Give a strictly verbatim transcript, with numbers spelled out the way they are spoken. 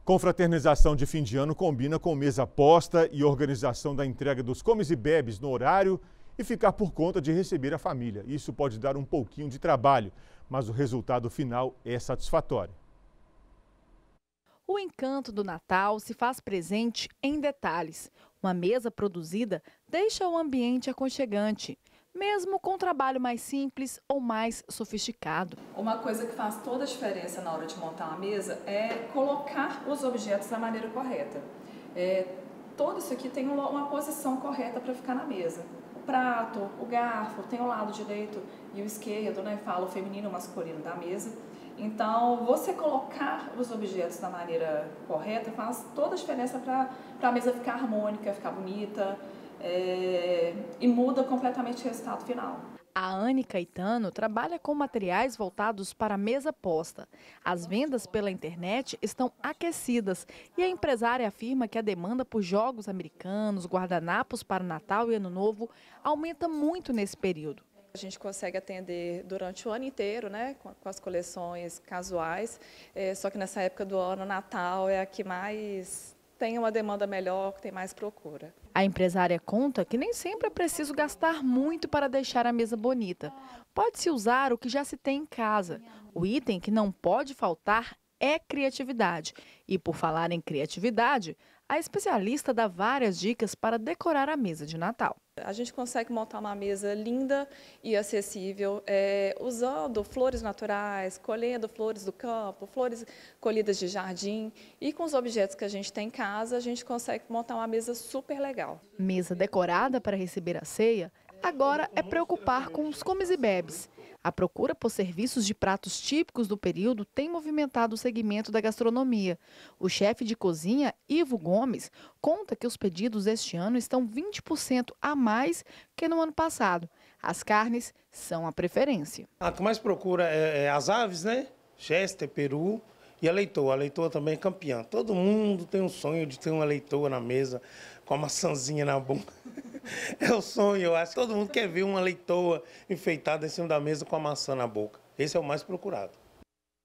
Confraternização de fim de ano combina com mesa posta e organização da entrega dos comes e bebes no horário e ficar por conta de receber a família. Isso pode dar um pouquinho de trabalho, mas o resultado final é satisfatório. O encanto do Natal se faz presente em detalhes. Uma mesa produzida deixa o ambiente aconchegante, mesmo com um trabalho mais simples ou mais sofisticado. Uma coisa que faz toda a diferença na hora de montar uma mesa é colocar os objetos da maneira correta. É, todo isso aqui tem uma posição correta para ficar na mesa. O prato, o garfo, tem o lado direito e o esquerdo, né? Fala o feminino e o masculino da mesa. Então, você colocar os objetos da maneira correta faz toda a diferença para a mesa ficar harmônica, ficar bonita. É, e muda completamente o resultado final. A Anne Caetano trabalha com materiais voltados para a mesa posta. As vendas pela internet estão aquecidas e a empresária afirma que a demanda por jogos americanos, guardanapos para o Natal e Ano Novo aumenta muito nesse período. A gente consegue atender durante o ano inteiro, né, com, com as coleções casuais, é, só que nessa época do ano, Natal é a que mais tem uma demanda melhor, que tem mais procura. A empresária conta que nem sempre é preciso gastar muito para deixar a mesa bonita. Pode-se usar o que já se tem em casa. O item que não pode faltar é criatividade. E por falar em criatividade, a especialista dá várias dicas para decorar a mesa de Natal. A gente consegue montar uma mesa linda e acessível, é, usando flores naturais, colhendo flores do campo, flores colhidas de jardim. E com os objetos que a gente tem em casa, a gente consegue montar uma mesa super legal. Mesa decorada para receber a ceia, agora é preocupar com os comes e bebes. A procura por serviços de pratos típicos do período tem movimentado o segmento da gastronomia. O chefe de cozinha, Ivo Gomes, conta que os pedidos este ano estão vinte por cento a mais que no ano passado. As carnes são a preferência. A que mais procura é, é as aves, né? Chester, peru e a leitoa. A leitoa também é campeã. Todo mundo tem um sonho de ter uma leitoa na mesa com a maçãzinha na boca. É o sonho, eu acho. Todo mundo quer ver uma leitoa enfeitada em cima da mesa com a maçã na boca. Esse é o mais procurado.